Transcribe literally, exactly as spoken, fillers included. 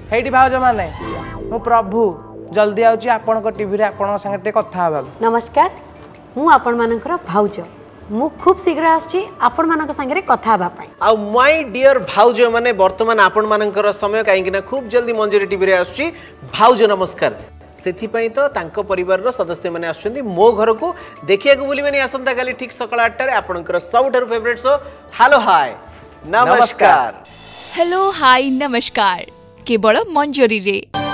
Hattie भाउज माने मु प्रभु जल्दी आउची आपण को टीवी रे आपण संगे टे कथा हबा। नमस्कार मु आपण मानकर भाउज मु खूब शीघ्र आछि आपण मानक संगे कथा हबा पई। आ माय डियर भाउज माने वर्तमान आपण मानकर समय काहेकि ना खूब जल्दी मंजरी टीवी रे आछी। भाउज नमस्कार सेथि पई तो तांको परिवार रो सदस्य माने आछुंदी मो घर को देखिया को बोली माने आसंता काली ठीक सकाळ आठ रे आपनकर सबठार फेवरेट शो हेलो हाय नमस्कार। हेलो हाय नमस्कार केवल मंजरी रे।